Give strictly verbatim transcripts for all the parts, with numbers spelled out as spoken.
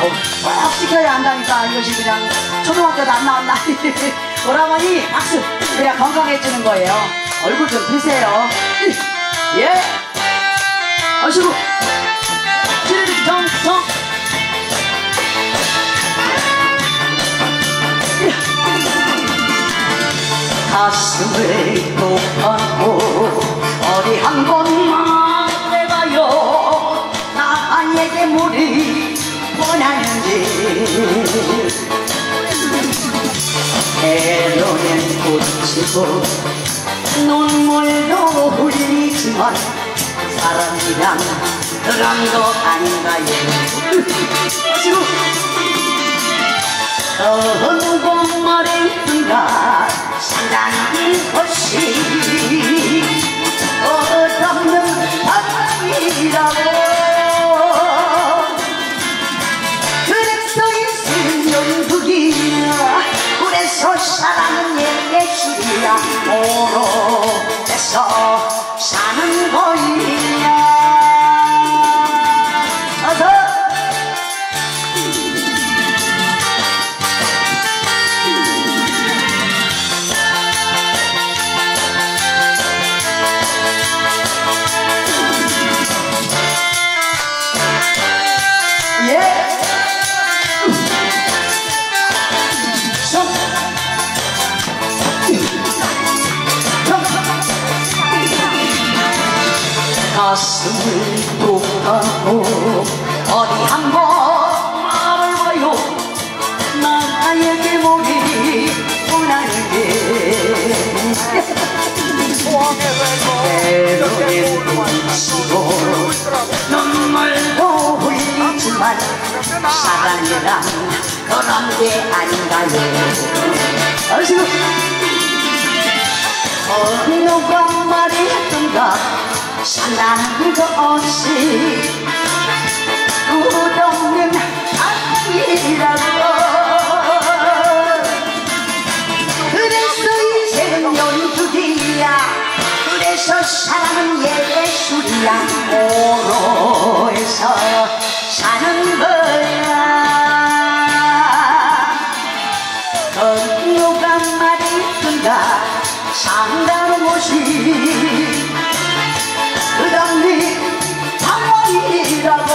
아우 꼭 지켜야 한다니까. 이것이 그냥 초등학교도 안 나왔나. 오라버니 박수. 그래야 건강해지는 거예요. 얼굴 좀 피세요. 예. 아시고 찌르르 텅텅. 가슴을 독하고 어디 한 번만 해봐요. 나에게 물이 원하는지. 때로는 꽃이고 눈물도 흘리지만 사람이란 그런 거 아닌가요. 어느 곳말의 순간 산다는 것이 어없는 바람이라고. 그래서 인생 연극이야. 그래서 사랑은 예술이야. 오로에서 사는 거야. 어서 가슴을 독하고 어디 한번 말을 봐요. 나에게 몸이 원하는게. 때로는 눈치고 눈물도 흘리지만 사랑이란 그런 게 아닌가요. 아시고 어느 광말이 했던가. 산다는 것이 끝없는 사랑이라고. 그래서 인생은 연극이야. 그래서 사랑은 예술이야. 오로에서 사는 거야. 건너가 말이든가 산다는 곳이 그다음에 방황이라고.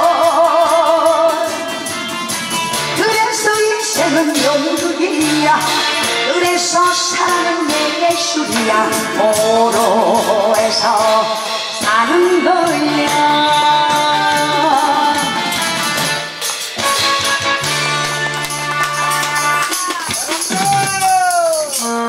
그래서 인생은 연극이야. 그래서 사랑은 예술이야. 오로에서 사는 거야.